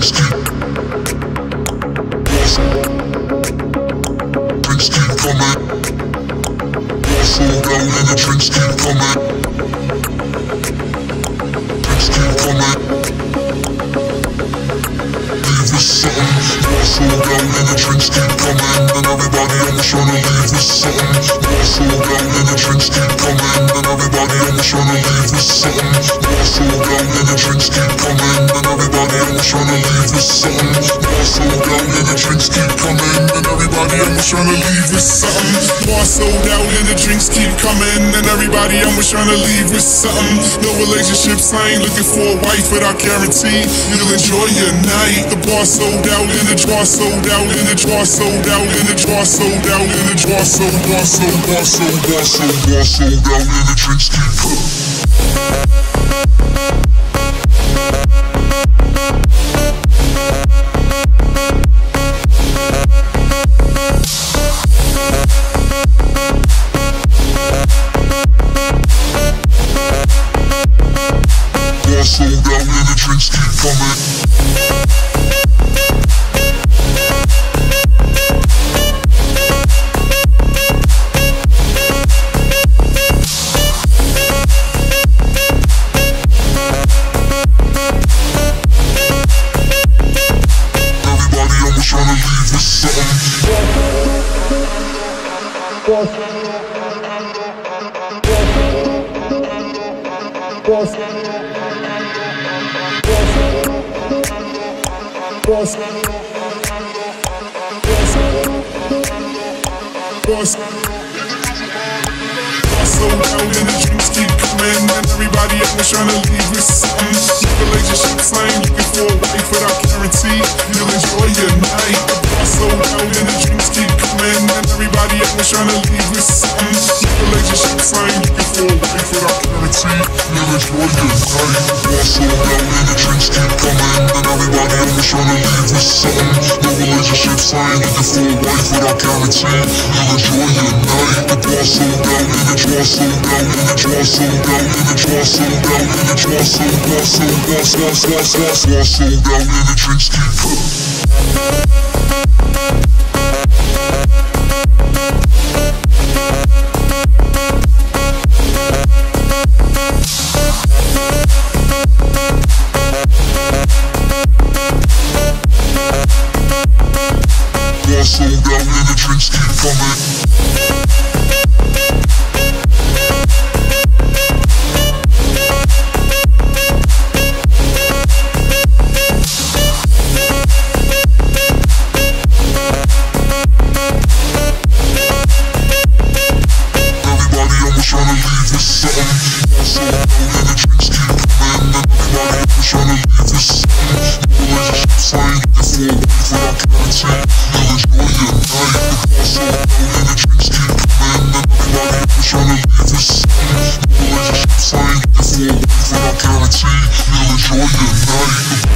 drinks keep coming. Sold out and the drinks keep coming. Drinks keep coming. Leave with something. Sold out and the drinks keep coming. And everybody almost tryna leave with something. Sold out and the drinks keep coming. And everybody almost tryna leave with something. Sold out and the drinks keep coming. And everybody almost tryna leave with something. Sold out and the drinks keep coming. And everybody almost tryna leave with something. Bar sold out and the drinks keep coming. And everybody almost tryna leave with something. No relationships, I ain't looking for a wife, but I guarantee you'll enjoy your night. The bar sold out and the jar sold out and the jar sold out and the jar sold out and the jar sold out and the drinks keep coming. Sold out and the drinks keep coming. Everybody almost tryna leave with something. Sold out and the drinks keep coming. And everybody almost tryna leave with something. Relationships, I ain't looking for a wife, but I guarantee you'll enjoy your night. The bar sold out and the drinks keep coming. And everybody almost tryna leave with something. Relationships, I ain't looking for a wife, but I guarantee you'll enjoy your night. The bar sold out and the drinks keep coming. And everybody almost tryna leave with something. No relationships, I ain't looking for a wife, but I guarantee you'll enjoy your night. The bar sold out and the jar sold out and the jar sold out and the jar sold out and the jar sold out and the drinks keep coming. Sold out and the drinks keep coming. Everybody almost tryna leave with something. Sold out and the drinks keep coming. And everybody almost tryna leave with something. Relationships, I ain't looking for a wife, but I guarantee you'll enjoy your night. The bar sold out and the drinks keep coming. And everybody almost tryna leave with something. Relationships, I ain't looking for a wife, but I guarantee you'll enjoy your night.